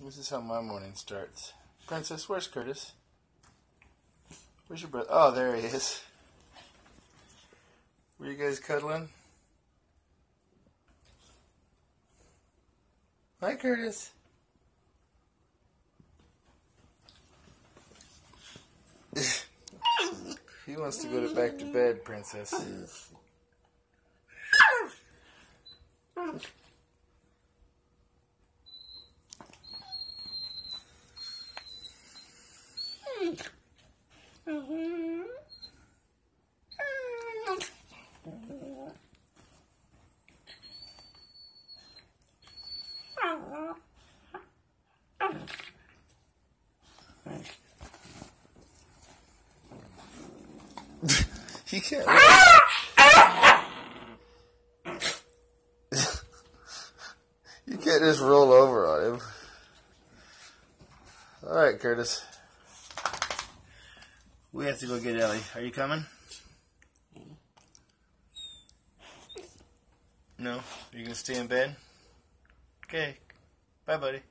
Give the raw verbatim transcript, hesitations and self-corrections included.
This is how my morning starts. Princess, where's Curtis? Where's your brother? Oh, there he is. Were you guys cuddling? Hi, Curtis. He wants to go to back to bed, Princess. You can't. You can't just roll over on him. All right, Curtis. We have to go get Ellie. Are you coming? No? Are you gonna stay in bed? Okay. Bye, buddy.